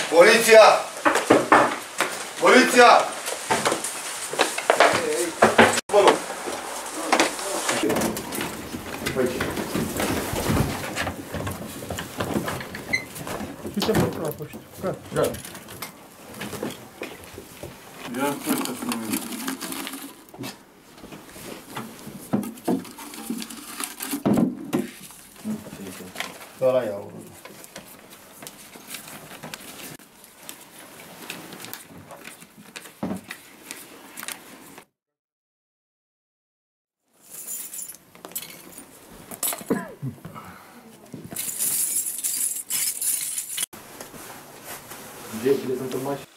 Poliția! Poliția! Vă rog. Și ce fac la poștă? Da. Ia ăsta să nu... Ăla iau. Gecile sunt în mașină.